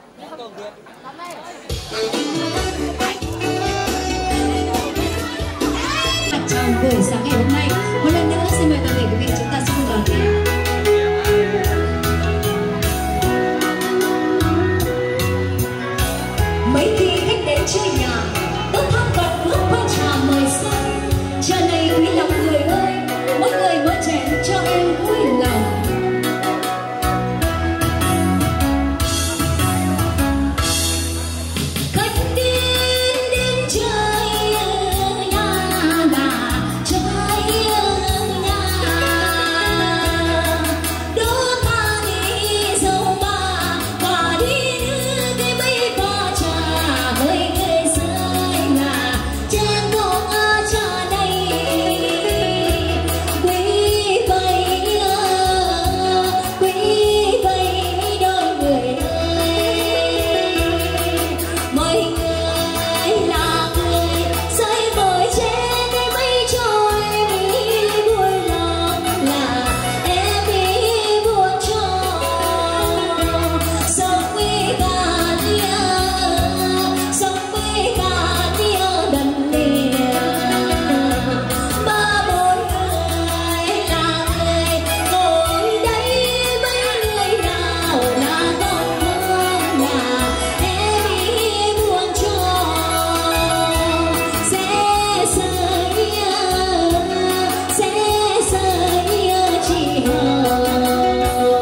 Speaker 13: Trong buổi sáng ngày hôm nay, một lần nữa xin mời toàn thể quý vị chúng ta sẽ cùng đón nghe. Mấy khi khách đến chơi nhà, tôi tham vật bước qua trà mời sang. Trà này quý lòng người ơi, mỗi người mỗi chén cho em vui lòng. Khách đến đến chơi nhà là chơi nhà. Đố ta đi dâu ba và đi đưa cái mấy pha trà với người rơi là chén không ở trà đây. Quý vây quý vây đôi người ơi, mọi người là người rơi vội trên cái mây trôi vì buồn lòng là em bị buồn trôi. Sống với cả tia, sống với cả tia đần đìa. Ba bốn người là người ngồi đây với người nào là con thương là em bị buồn trôi. Sẽ sơi sẽ sơi chị hồng.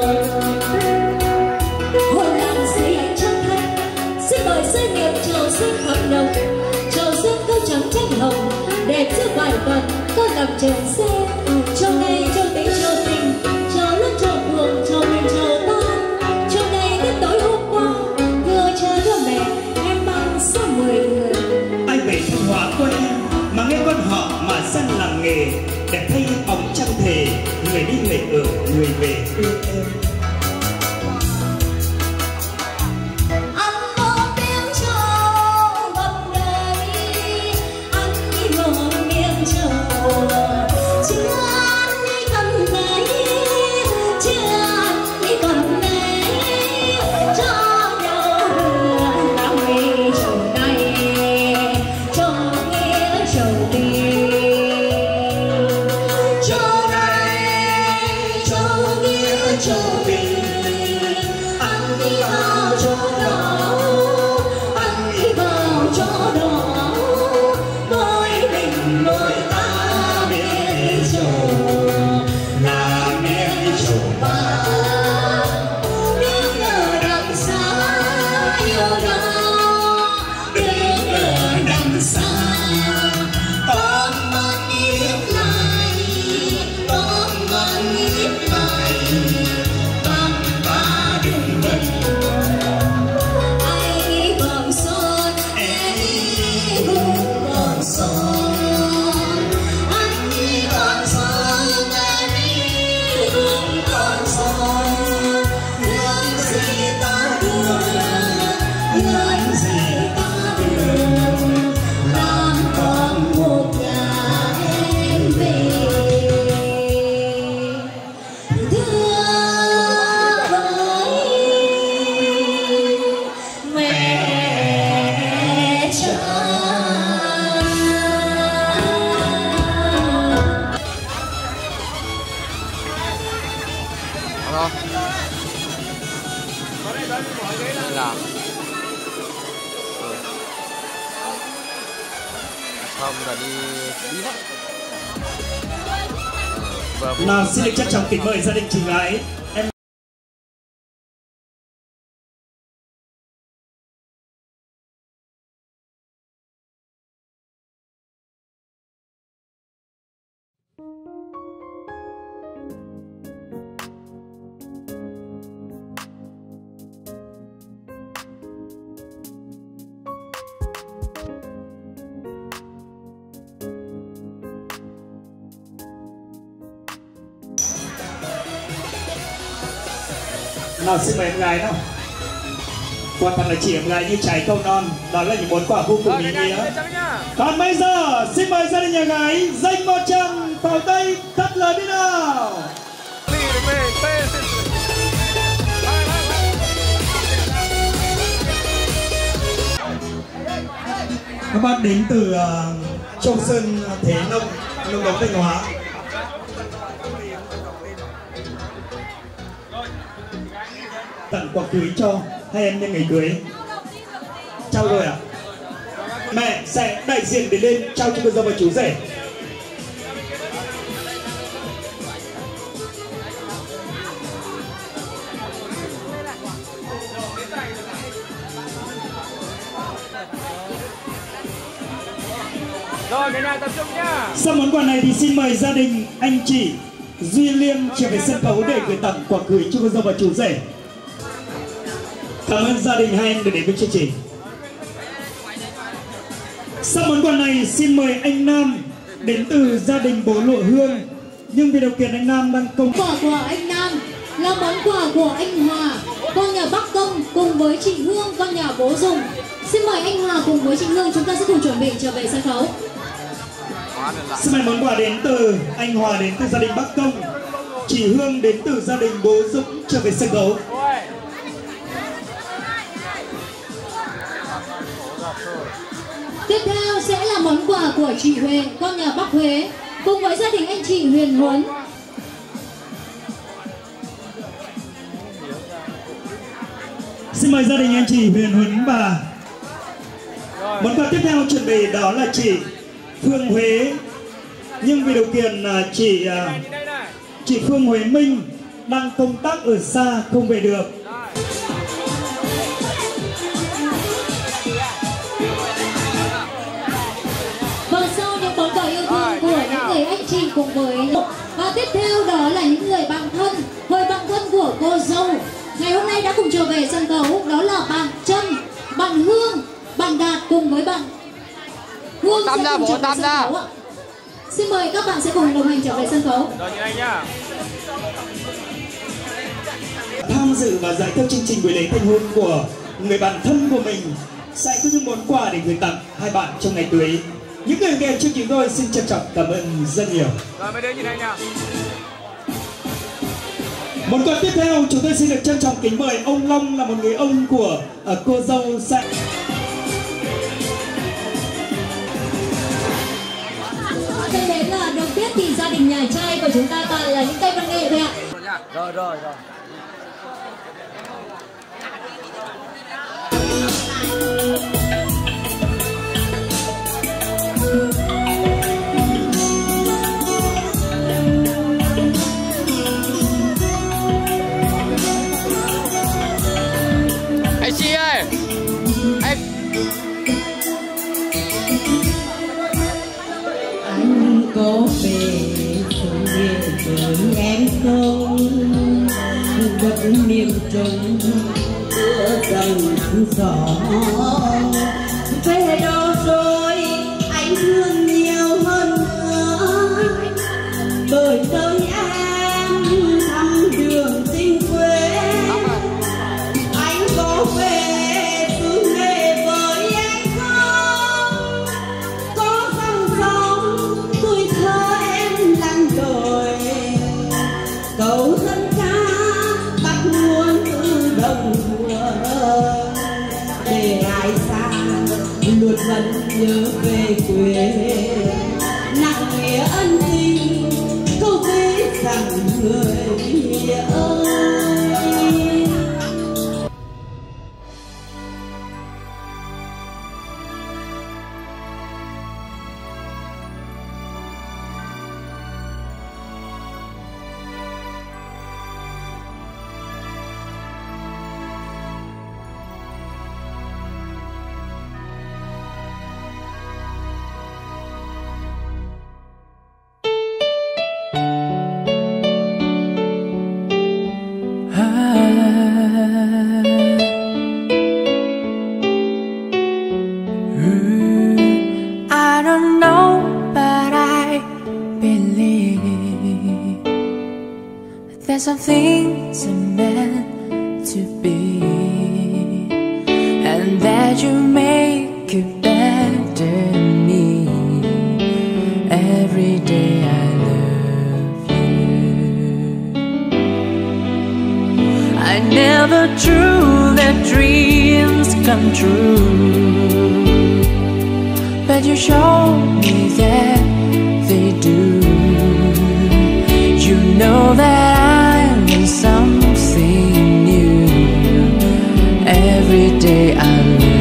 Speaker 13: Hồn làng dưới ánh trăng thanh, xin mời sơi nghiệp trầu xinh hợp đồng, trầu xinh câu trắng tranh hồng, đẹp giữa vài tuần có làm trường xe. Trầu này trầu tình trầu tình, trầu lúc trầu buồn trầu mình trầu tan. Trầu này đến tối hôm qua vừa chờ đứa mẹ em mang số mười người.
Speaker 12: Ai về Thanh Hóa quê em mà nghe con họ mà dân làm nghề, đẹp thay bóng trăng thề, người đi người ở người về yêu em.
Speaker 13: Ăn một miếng trầu ngập đầy, ăn đi một miếng trầu. Chưa ăn đi còn thấy, chưa ăn đi còn thấy. Cho nhau hưởng đã về trầu này, cho nghĩa trầu tình. Trầu này, cho nghĩa trầu tình.
Speaker 14: Ờ. Làm. Không là đi đi mất.
Speaker 12: Nào xin được trân trọng kính mời gia đình chị gái em. Nào xin mời em gái nào. Quả thật là chỉ em gái như trái câu non. Đó là những món quà vô cùng ý nghĩa. Còn bây giờ xin mời gia đình nhà gái dành một tràng pháo tay thật lớn đi nào. Các bạn đến từ uh, Châu Sơn Thế Nông, Nông Đồng Thanh Hóa. Tặng quà cưới cho hai em nhân ngày cưới. Trao rồi à? Mẹ sẽ đại diện để lên trao cho cô dâu và chú rể.
Speaker 10: Rồi cả nhà tập trung nhá.
Speaker 12: Sau món quà này thì xin mời gia đình anh chị Duy Liêm trở về sân khấu để gửi tặng quà cưới cho cô dâu và chú rể. Cảm ơn gia đình hai em đã đến với chương trình. Sau món quà này xin mời anh Nam đến từ gia đình bố Lụa Hương. Nhưng vì điều kiện anh Nam đang công
Speaker 13: quà của anh Nam là món quà của anh Hòa, con nhà Bắc Công, cùng với chị Hương, con nhà bố Dùng. Xin mời anh Hòa cùng với chị Hương chúng ta sẽ cùng chuẩn bị trở về sân khấu.
Speaker 12: Xin mời món quà đến từ anh Hòa đến từ gia đình Bắc Công, chị Hương đến từ gia đình bố Dũng trở về sân khấu.
Speaker 13: Tiếp theo sẽ là món quà của chị Huệ, con nhà Bắc Huế, cùng với gia đình anh chị Huyền Huấn.
Speaker 12: Xin mời gia đình anh chị Huyền Huấn và món quà tiếp theo chuẩn bị đó là chị Phương Huế. Nhưng vì điều kiện chị chị Phương Huế Minh đang công tác ở xa không về được.
Speaker 13: Và sau những món quà yêu thương của những người anh chị cùng với và tiếp theo đó là những người bạn thân, người bạn thân của cô dâu ngày hôm nay đã cùng trở về sân khấu, đó là bạn Trâm, bạn Hương, bạn Đạt cùng với bạn Hương sẽ cùng trở về sân khấu ạ. Xin mời các bạn sẽ cùng đồng hành trở về sân khấu.
Speaker 10: Rồi như này nhá.
Speaker 12: Tham dự và dạy theo chương trình buổi lễ thành hôn của người bạn thân của mình sẽ có những món quà để gửi tặng hai bạn trong ngày cưới. Những người nghe chương trình tôi xin trân trọng cảm ơn rất nhiều.
Speaker 10: Rồi mấy đứa như này nha.
Speaker 12: Món quà tiếp theo chúng tôi xin được trân trọng kính mời ông Long là một người ông của uh, cô dâu sẽ.
Speaker 13: Tiếp đến là đầu tiên thì gia đình nhà trai của chúng ta toàn là những cây văn nghệ thôi ạ.
Speaker 14: Rồi rồi rồi.
Speaker 15: Anh Chi ơi, em
Speaker 16: anh có về sự với em không? Đất miền Trung mưa dần nắng gió về đâu rồi anh thương nhiều hơn nữa, bởi tới em thăm đường tình quê. Anh có về xứ nghệ với em không? Có dòng sông tuổi thơ em lặng đời, câu dân ca bắt nguồn từ đồng thuở, để ai xa luôn vẫn nhớ về quê. Nặng nghĩa ân tình câu dễ rằng người ơi.
Speaker 1: There's some things are meant to be, and that you make it better me. Every day I love you. I never drew that dreams come true, but you showed me that they do. You know that I want something new. Every day I live